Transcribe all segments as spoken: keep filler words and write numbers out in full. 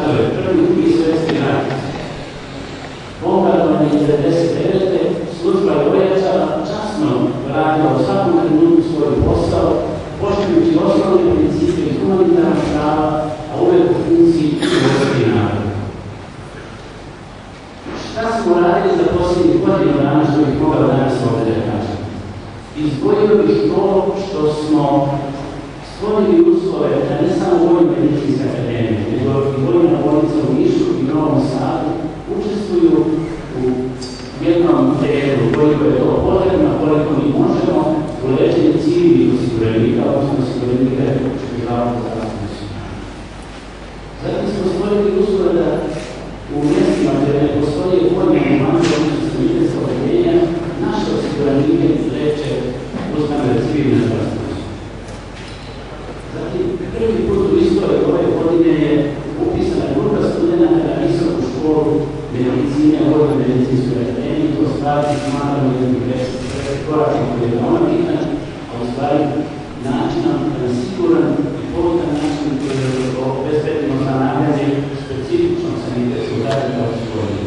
ratove, prvi drugi svjetski rat, bombardovanje iz devedeset devete. Služba je ojačala, časno radila u svakom trenutku svoj posao, poštujući osnovne principe i humanitarnog prava, a uvek u funkciji vojske i naroda. Šta smo radili za posljednjih godinu dana što bih mogao danas ovdje da kažem? Izdvojio bih to što smo stvorili uslove da ne samo Vojna medicinska akademija, nego i Vojna bolnica u Nišu i Novom Sadu učestvuju u jednom delu koliko je to potrebno, koliko mi možemo u lečenju civilnih osiguranika, odnosno osiguranika Republičkog zavoda za zdravstveno osiguranje. Zatim smo stvorili uslove da u mjestima gdje ne postoje vojne ambulante, odnosno sanitetska odeljenja, naše osiguranike leče ustanove civilne zdravstvene osiguranje. Zatim, prvi put u istoriji ove godine je upisana grupa studenta na visoku školu medicine, Vojne medicinske akademije. To stvari smatramo jednim korakom koji je veoma bitan, a u stvari načinom na siguran i pouzdan način koji je obezbedimo za nagradnje specifičnog sanitetskog radnika u školi.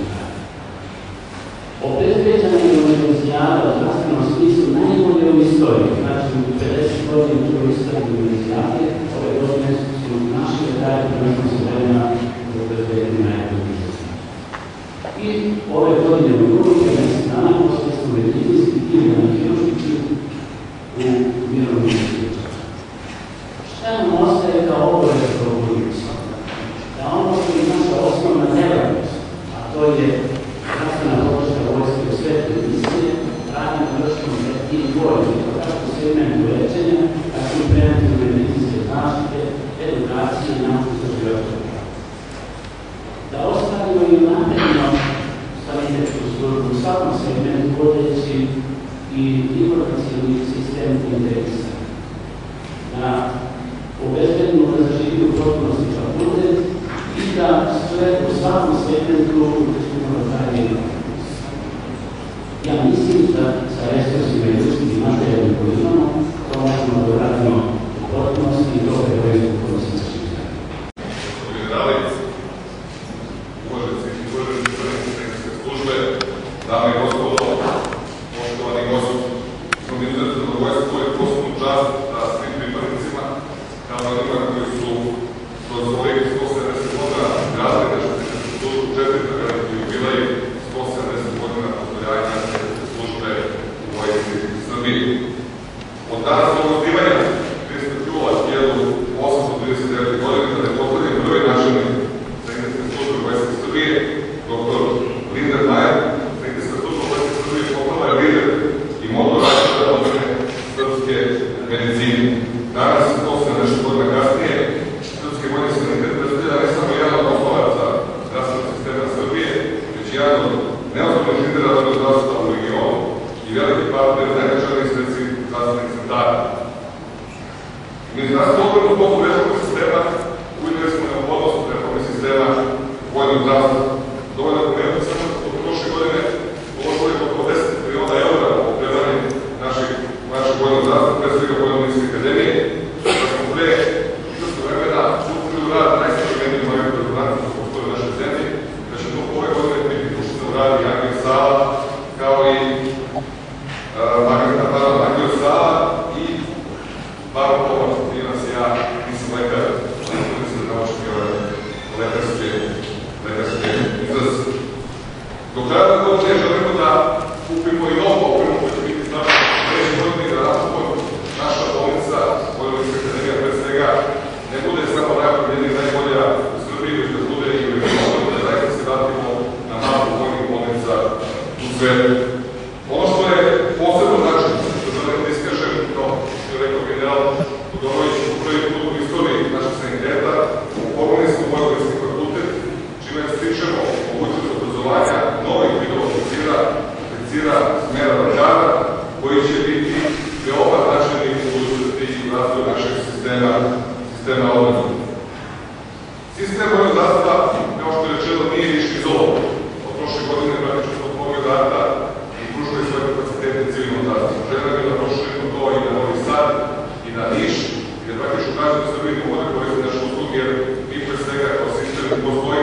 Obezbeđena je univerzijada u zdravstvenom smislu najbolje u istoriji, znači u pedeset godina u istoriji univerzijade, ove godine su naši veterani prvenstveno su vremena za obezbeđenje najbolje. I ove godine u drugoj petnaest dana poslije smo medicinski tim na hirurški u mirovnom slučaju. Šta nam ostaje kao obaveza kao bolnica? Da ono što je naša osnovna delatnost, a to je zdravstvena podrška vojske u svetoj misije, radnje podrškom i vojske, kako segmentu lečenja, tako i preventivne medicinske zaštite, edukacije i nauke za života. Da ostavimo i napredno sanitetsku službu u svakom segmentu vodeći i informacijni sistem interesa. Da obezbedimo da zaživi u potpunosti fakultet i da sve u svakom segmentu učinimo dalje. Ja mislim da sa resursima i ljudskim i materijalnim koji imamo, to možemo da radimo u potpunosti i dobre vojne u potpunosti naših zemlja. Dame i gospodo, poštovani gosti, smo mi izuzetno zadovoljstvo i posebnu čast da svim pripadnicima, kao i onima koji su kroz ovih sto sedamdeset godina gradili našu službu, četvrta veliki jubilej, sto sedamdeset godina postojanja službe u vojsci Srbije. Od danas do osnivanja tridesetog jula hiljadu osamsto trideset devete. godine, kada je postavljen prvi načelnik sanitetske službe vojske Srbije, doktor Linder Majer, lider i motor razvoja odbrane srpske medicine. Danas, to se nešto godina kasnije, srpski vojni sanitet predstavlja ne samo jedan od oslovaca zdravstvenog sistema Srbije, već jedan od neospornih lidera odbrane zdravstva u regionu i veliki partner najvećih svetskih zdravstvenih centara. Ministarstvo odbrane u toku reforme sistema uvideli smo neophodnost reforme sistema vojnog zdravstva. Dovoljno je pomenuti samo od prošle godine uložili oko deset miliona eura u opremanje našeg vojnog zdravstva, pre svega Vojne medicinske akademije, da smo pre izvrsto vremena utvrdili rad najsavremenijih novih predstavnika koji postoje u našoj zemlji, da će to ove godine biti pušteno radi Angel Sala, kao i Angel Sala i Baro Kovač, gdje nas ja nisam lekar, nisam da naučiti ove lekarske izraz. Do kraja godine želimo da kupimo i novu opremu koja će biti značajna treći godini da napokon naša bolnica, Vojna medicinska akademija pre svega, ne bude samo najopremljenija i najbolja u Srbiji, već da bude i u regionu, da zaista se vratimo na mapu vojnih bolnica u svetu. Ono što je posebno značajno, što želim da iskažem, kao što je rekao general Todorović, u prvi put u istoriji našeg saniteta, oformili smo Vojni medicinski fakultet, čime stičemo mogućnost obrazovanja novih vidova oficira, oficira smjera lekara, koji će biti veoma značajni u budućnosti i razvoju našeg sistema, sistema odbrane. Sistem vojnog zdravstva, kao što je rečeno, nije ništa izolovan. Od prošle godine praktično smo pomogli rata i pružili svoje kapacitete civilnom zdravstvu. Želim je da proširimo to i na Novi Sad i na Niš, i da praktično kažem da Srbiji ne može koristiti naše usluge, jer mi pre svega kao sistem postoji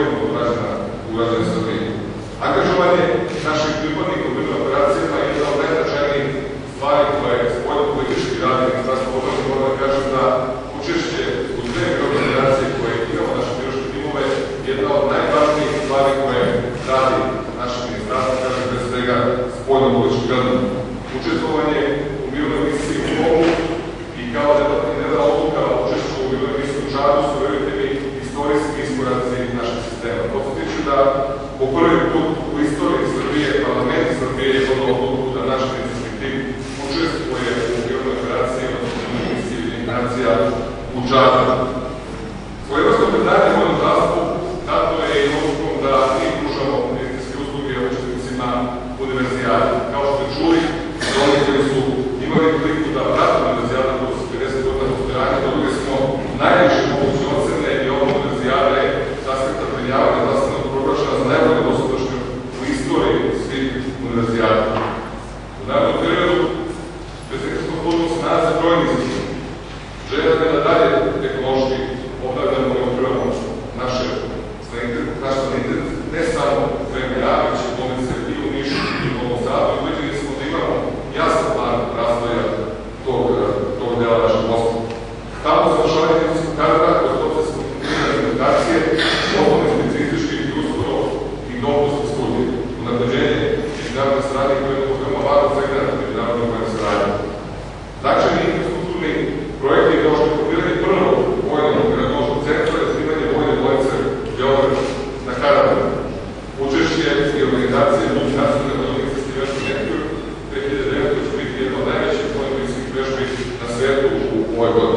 gimnazija u Čačku. Svojevrsno predanje vojnom zdravstvu dato je i odlukom da mi pružamo medicinske usluge učesnicima univerzijade. Kao što ste čuli, za oni koji su imali priliku da prate univerzijada kroz pedeset godina postojanja, dobili smo najviše moguće ocene i ova univerzijada je sastavka prinjavanja zdravstvenog proglašena za najbolje dosadašnju u istoriji svih univerzijada. U narednom periodu Bezekrskom podrumu se nalaze brojni izazovi. Željeno je da dalje ekološki obavljamo i otkrivamo naše sanitet, ne samo Vremlja, već i bolnice i u Nišu i u Novom Sadu. Ubeđeni smo da imamo jasan plan razvoja tog dela naše posla. Tamo završavanje medicinskog kadra kroz proces implementacije, osnovne specijalističke i uskoro i dopusne studije. Unapređenje međunarodne saradnje koje je veoma važan segment međunarodne vojne saradnje. Značajni infrastrukturni projekti kao što je kopiranje prvog vojnog radiološkog centra i razvijanje vojne bolnice Beograd na Karavanju. Učešće i organizacije multinacionalne radiološke vežbe Network dve hiljade devetnaeste će biti jedna od najvećih vojno-medicinskih vežbi na svetu u ovoj godini.